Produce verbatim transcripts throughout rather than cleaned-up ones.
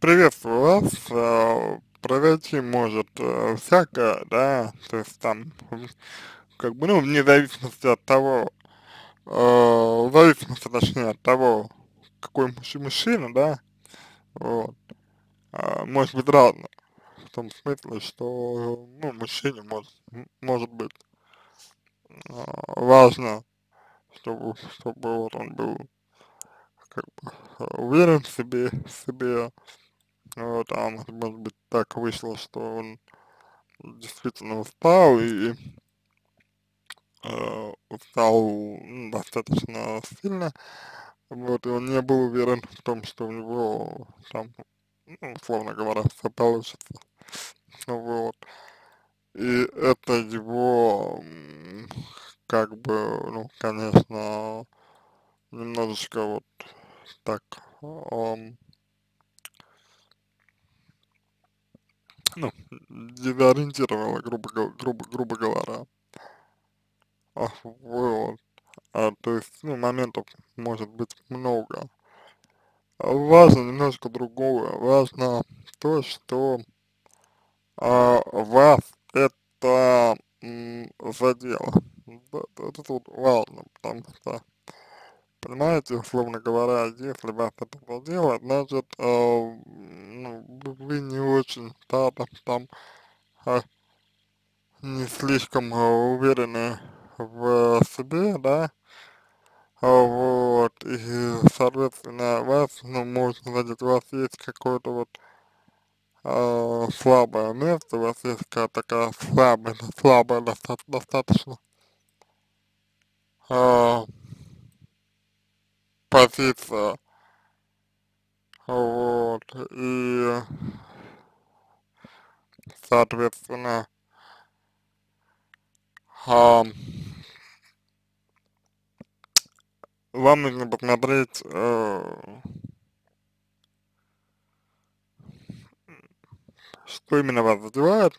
Приветствую вас. Э, Произойти может э, всякое, да, то есть там, м, как бы, ну, вне зависимости от того, э, в зависимости, точнее, от того, какой мужч- мужчина, да, вот, а, может быть разным, в том смысле, что, ну, мужчине может, м, может быть а, важно, чтобы, чтобы вот он был, как бы, э, уверен в себе, в себе, вот, а может может быть так вышло, что он действительно устал и э, устал м, достаточно сильно, вот, и он не был уверен в том, что у него там, ну, условно говоря, все получится, вот, и это его, м, как бы, ну, конечно, немножечко вот так, ам, ну, дезориентировало, грубо, го- грубо, грубо говоря, а, вот, а, то есть, ну, моментов может быть много. Важно немножко другое. Важно то, что а, вас это м, задело. Вот это тут важно, потому что, понимаете, условно говоря, если вас это задело, значит, э, ну, вы вы не очень, да, там, там а, не слишком а, уверены в себе, да, а, вот, и, соответственно, вас, ну, может задеть, у вас есть какой-то вот а, слабое место, у вас есть какая-то такая слабая, слабая доста достаточно а, позиция, вот, и, соответственно, а, вам нужно посмотреть, э, что именно вас задевает,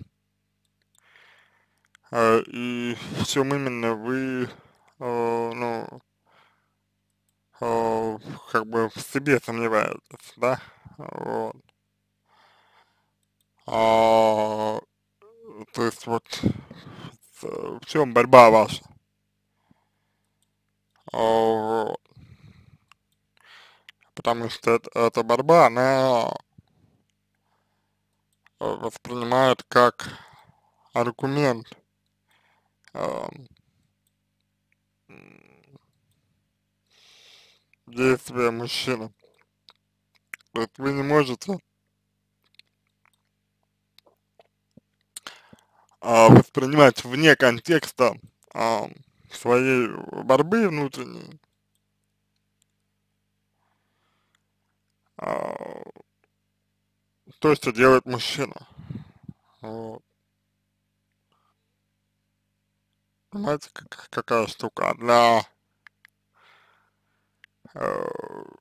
э, и в чем именно вы, э, ну, э, как бы в себе сомневаетесь, да, вот. А, то есть вот в чем борьба ваша? А, вот. Потому что это, эта борьба, она э, воспринимает как аргумент э, м, действия мужчины. То есть вы не можете а, воспринимать вне контекста а, своей борьбы внутренней а, то, что делает мужчина. Вот. Понимаете, как, какая штука? Для э,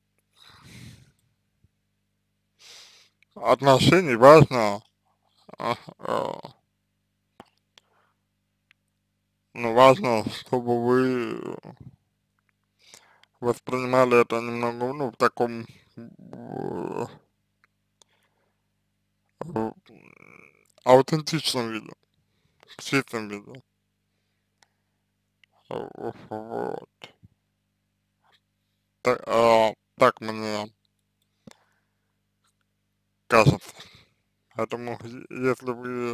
отношений важно, э, э, ну, важно, чтобы вы воспринимали это немного, ну, в таком э, э, аутентичном виде, в чистом виде. Э, Вот. Так, а, так мне кажется. Поэтому, е- если вы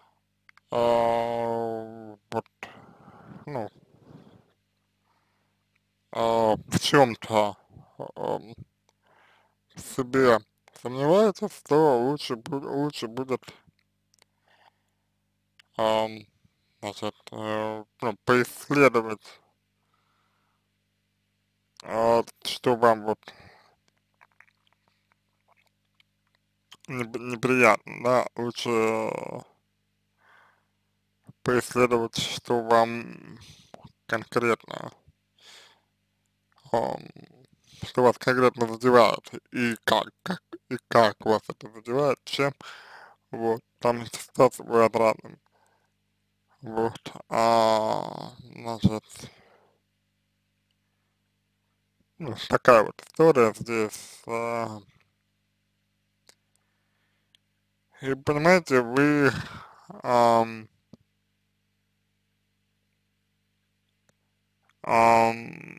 а, вот, ну, а, в чем-то в себе сомневаетесь, то лучше, бу- лучше будет, ам, значит, э, ну, поисследовать, а, что вам вот неп- неприятно, да, лучше э, поисследовать, что вам конкретно, ам, что вас конкретно задевает, и как, как, и как вас это задевает, чем, вот, там ситуация бывает разным, вот, а, значит, ну, такая вот история здесь, а, И понимаете, вы, ам, ам,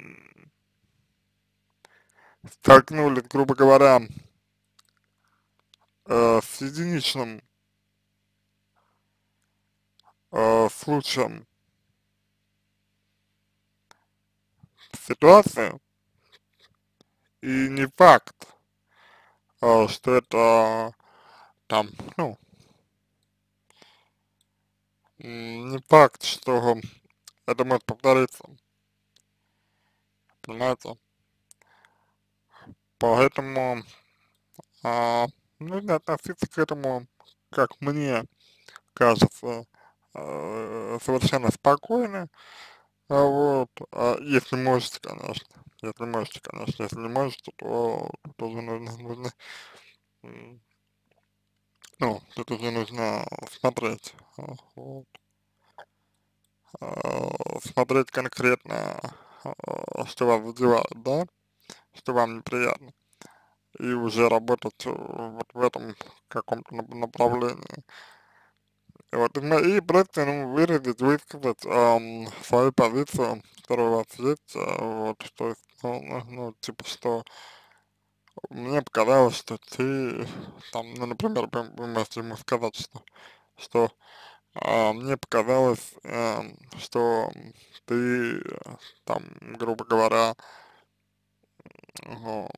столкнулись, грубо говоря, э, с единичным э, случаем ситуации, и не факт, э, что это там, ну, м, не факт, что это может повториться, понимаете? Поэтому, а, нужно относиться к этому, как мне кажется, э, совершенно спокойно, а, вот, а, если можете, конечно, если можете, конечно, если не можете, то тоже нужно, нужно, м, ну, тут уже нужно смотреть, а, вот, а, смотреть конкретно, а, что вас задевает, да, что вам неприятно, и уже работать э, вот в этом каком-то нап- направлении. И вот, и мо- и просто, ну, выразить, высказать ам, свою позицию, которая у вас есть, а, вот, то есть, ну, ну, ну, типа, что мне показалось, что ты, там, ну, например, вы, вы можете ему сказать, что, что а, мне показалось, эм, что ты, э, там, грубо говоря, ага,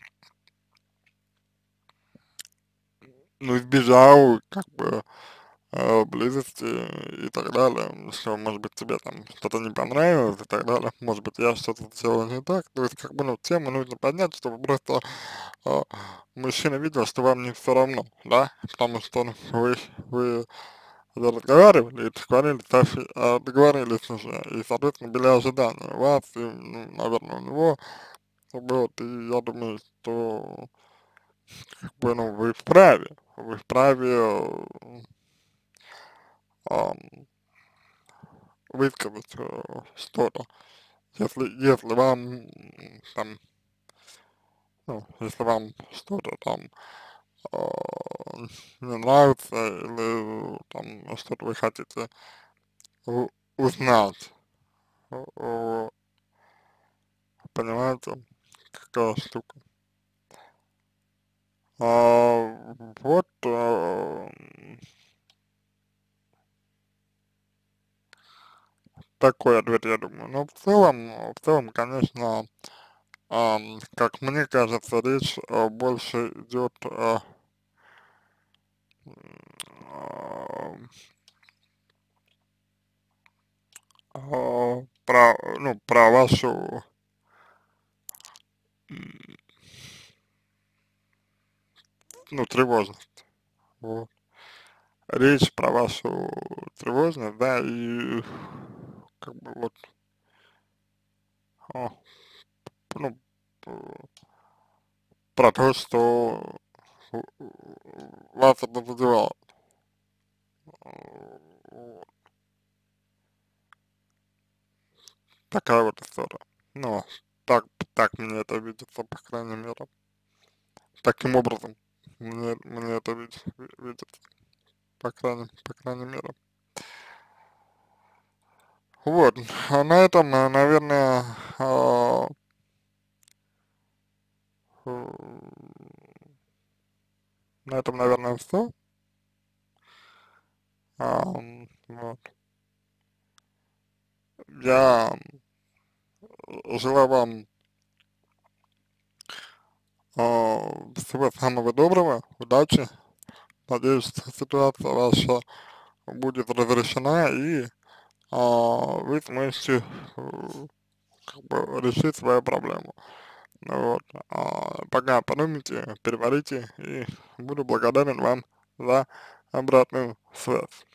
ну, избежал, как бы, э, близости и так далее, что, может быть, тебе там что-то не понравилось и так далее, может быть, я что-то сделал не так, то есть, как бы, ну, тему нужно поднять, чтобы просто а, мужчина видел, что вам не все равно, да, потому что, ну, вы, вы уже разговаривали и договорились, софи- а, договорились уже, и, соответственно, были ожидания у вас и, ну, наверное, у него, вот, и я думаю, что, как бы, ну, вы вправе, вы вправе, э, ам, высказать э, что-то, если, если вам, м, там, ну, если вам что-то там а, не нравится или там что-то вы хотите у- узнать, о- о, понимаете, какая штука. А, вот а, такой ответ, я думаю. Но в целом, в целом, конечно, ам, как мне кажется, речь а, больше идет а, а, а, про, ну, про вашу, м, ну, тревожность. Вот. Речь про вашу тревожность, да, и как бы вот, о, ну, п- про то, что у- у- вас это задевало. Вот. Такая вот история. Ну, так, так мне это видится, по крайней мере. Таким образом мне, мне это видится, видится, по крайней, по крайней мере. Вот, а на этом, э, наверное, а, э, на этом, наверное, все. Вот. Я желаю вам а, всего самого доброго, удачи. Надеюсь, что ситуация ваша будет разрешена и а, вы сможете э, как бы решить свою проблему. Ну вот. А, пока подумайте, переварите и буду благодарен вам за обратную связь.